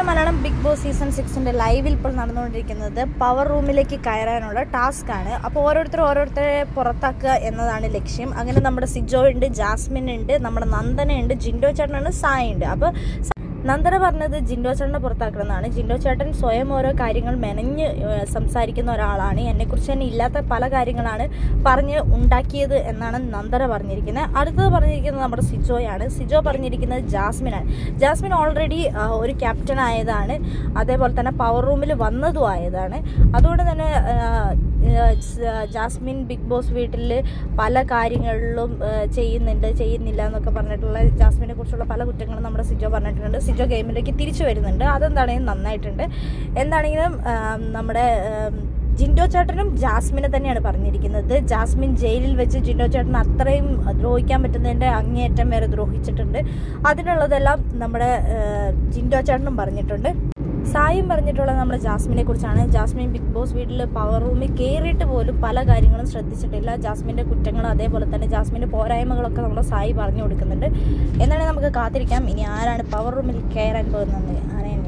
Malayalam big boss season 6 ലൈവിൽ ഇപ്പോൾ നടന്നുകൊണ്ടിരിക്കുന്നത് പവർ റൂമിലേക്ക് കയറാനുള്ള ടാസ്ക് ആണ്. അപ്പോൾ ഓരോരുത്തരെ പുറത്താക്കുക എന്നതാണ് ലക്ഷ്യം. അങ്ങനെ നമ്മുടെ സിജോ ഉണ്ട്, ജാസ്മിൻ ഉണ്ട്, നമ്മുടെ നന്ദന ഉണ്ട്, ജിൻഡോ ചേട്ടനുണ്ട്, സായി ഉണ്ട്. അപ്പോൾ നന്ദന പറഞ്ഞത് ജിൻഡോ ചേട്ടനെ പുറത്താക്കണമെന്നാണ്. ജിൻഡോ ചേട്ടൻ സ്വയം ഓരോ കാര്യങ്ങൾ മെനഞ്ഞ് സംസാരിക്കുന്ന ഒരാളാണ്. എന്നെക്കുറിച്ച് തന്നെ ഇല്ലാത്ത പല കാര്യങ്ങളാണ് പറഞ്ഞ് ഉണ്ടാക്കിയത് എന്നാണ് നന്ദന പറഞ്ഞിരിക്കുന്നത്. അടുത്തത് പറഞ്ഞിരിക്കുന്നത് നമ്മുടെ സിജോയാണ്. സിജോ പറഞ്ഞിരിക്കുന്നത് ജാസ്മിനാണ്. ജാസ്മിൻ ഓൾറെഡി ഒരു ക്യാപ്റ്റൻ ആയതാണ്, അതേപോലെ തന്നെ പവർ റൂമിൽ വന്നതും ആയതാണ്. അതുകൊണ്ട് തന്നെ ജാസ്മിൻ ബിഗ് ബോസ് വീട്ടിൽ പല കാര്യങ്ങളിലും ചെയ്യുന്നില്ല എന്നൊക്കെ പറഞ്ഞിട്ടുള്ള ജാസ്മിനെ കുറിച്ചുള്ള പല കുറ്റങ്ങളും നമ്മുടെ സിജോ പറഞ്ഞിട്ടുണ്ട്. സിജോ ഗെയിമിലേക്ക് തിരിച്ചു വരുന്നുണ്ട്, അതെന്താണെങ്കിലും നന്നായിട്ടുണ്ട്. എന്താണെങ്കിലും നമ്മുടെ ജിൻഡോ ചേട്ടനും ജാസ്മിനെ തന്നെയാണ് പറഞ്ഞിരിക്കുന്നത്. ജാസ്മിൻ ജയിലിൽ വെച്ച് ജിൻഡോ ചേട്ടൻ അത്രയും ദ്രോഹിക്കാൻ പറ്റുന്നതിൻ്റെ അങ്ങേയറ്റം വരെ ദ്രോഹിച്ചിട്ടുണ്ട്. അതിനുള്ളതെല്ലാം നമ്മുടെ ജിൻഡോ ചേട്ടനും പറഞ്ഞിട്ടുണ്ട്. സായും പറഞ്ഞിട്ടുള്ളത് നമ്മുടെ ജാസ്മിനെ കുറിച്ചാണ്. ജാസ്മിൻ ബിഗ് ബോസ് വീട്ടിൽ പവർ റൂമിൽ കയറിയിട്ട് പോലും പല കാര്യങ്ങളും ശ്രദ്ധിച്ചിട്ടില്ല. ജാസ്മിൻ്റെ കുറ്റങ്ങളും അതേപോലെ തന്നെ ജാസ്മിൻ്റെ പോരായ്മകളൊക്കെ നമ്മുടെ സായി പറഞ്ഞു കൊടുക്കുന്നുണ്ട്. എന്നാണ് നമുക്ക് കാത്തിരിക്കാം ഇനി ആരാണ് പവർ റൂമിൽ കയറാൻ പോകുന്നത്.